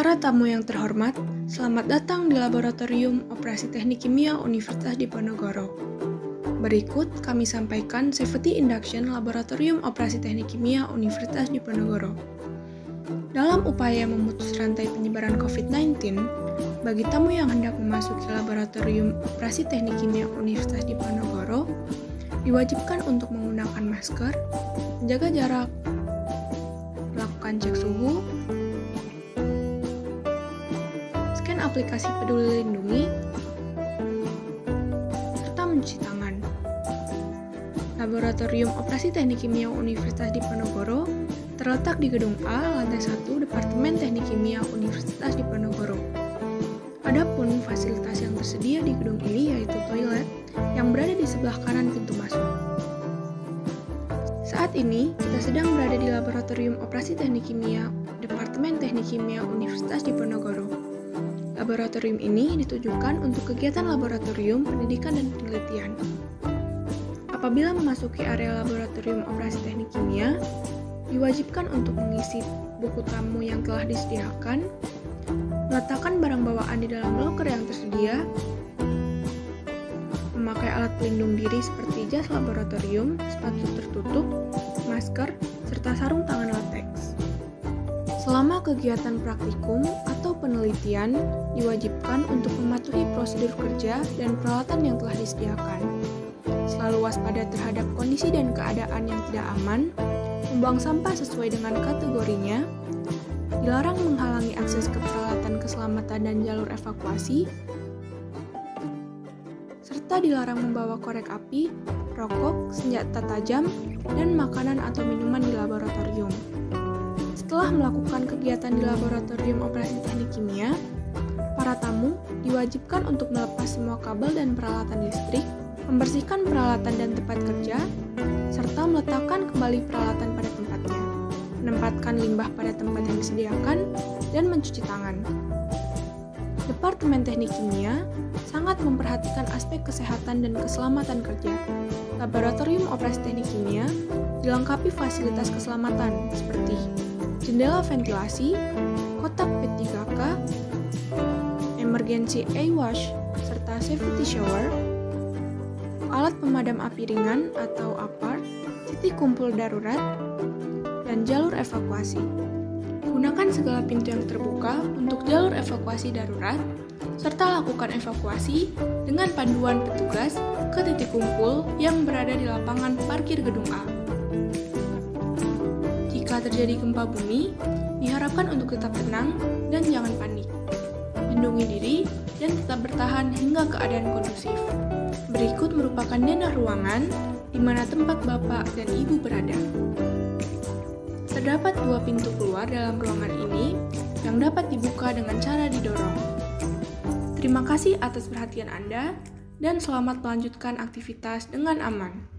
Para tamu yang terhormat, selamat datang di Laboratorium Operasi Teknik Kimia Universitas Diponegoro. Berikut kami sampaikan Safety Induction Laboratorium Operasi Teknik Kimia Universitas Diponegoro. Dalam upaya memutus rantai penyebaran COVID-19, bagi tamu yang hendak memasuki Laboratorium Operasi Teknik Kimia Universitas Diponegoro, diwajibkan untuk menggunakan masker, menjaga jarak, melakukan cek suhu, scan aplikasi Peduli Lindungi, serta mencuci tangan. Laboratorium Operasi Teknik Kimia Universitas Diponegoro terletak di Gedung A, lantai 1, Departemen Teknik Kimia Universitas Diponegoro. Adapun fasilitas yang tersedia di gedung ini yaitu toilet yang berada di sebelah kanan pintu masuk. Saat ini, kita sedang berada di Laboratorium Operasi Teknik Kimia, Departemen Teknik Kimia Universitas Diponegoro. Laboratorium ini ditujukan untuk kegiatan laboratorium, pendidikan, dan penelitian. Apabila memasuki area Laboratorium Operasi Teknik Kimia, diwajibkan untuk mengisi buku tamu yang telah disediakan, meletakkan barang bawaan di dalam loker yang tersedia, memakai alat pelindung diri seperti jas laboratorium, sepatu tertutup, masker, serta sarung tangan latex. Selama kegiatan praktikum atau penelitian, diwajibkan untuk mematuhi prosedur kerja dan peralatan yang telah disediakan. Selalu waspada terhadap kondisi dan keadaan yang tidak aman, membuang sampah sesuai dengan kategorinya, dilarang menghalangi akses ke peralatan keselamatan dan jalur evakuasi, serta dilarang membawa korek api, rokok, senjata tajam, dan makanan atau minuman di laboratorium. Setelah melakukan kegiatan di Laboratorium Operasi Teknik Kimia, para tamu diwajibkan untuk melepas semua kabel dan peralatan listrik, membersihkan peralatan dan tempat kerja, serta meletakkan kembali peralatan pada tempatnya, menempatkan limbah pada tempat yang disediakan, dan mencuci tangan. Departemen Teknik Kimia sangat memperhatikan aspek kesehatan dan keselamatan kerja. Laboratorium Operasi Teknik Kimia dilengkapi fasilitas keselamatan seperti jendela ventilasi, kotak P3K, emergency A-wash, serta safety shower, alat pemadam api ringan atau APART, titik kumpul darurat, dan jalur evakuasi. Gunakan segala pintu yang terbuka untuk jalur evakuasi darurat, serta lakukan evakuasi dengan panduan petugas ke titik kumpul yang berada di lapangan parkir gedung A. Jika terjadi gempa bumi, diharapkan untuk tetap tenang dan jangan panik. Lindungi diri dan tetap bertahan hingga keadaan kondusif. Berikut merupakan denah ruangan di mana tempat Bapak dan Ibu berada. Terdapat 2 pintu keluar dalam ruangan ini yang dapat dibuka dengan cara didorong. Terima kasih atas perhatian Anda dan selamat melanjutkan aktivitas dengan aman.